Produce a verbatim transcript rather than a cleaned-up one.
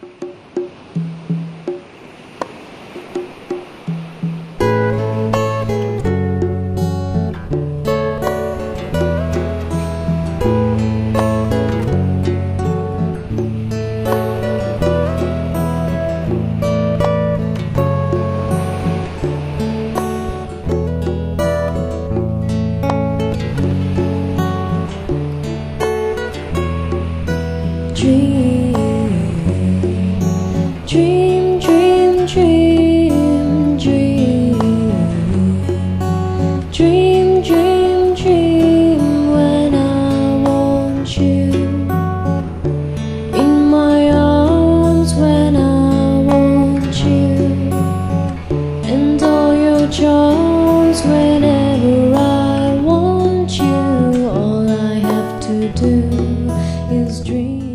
Dream, dream, dream, dream, dream, dream, dream when I want you in my arms, when I want you and all your charms. Whenever I want you, all I have to do is dream.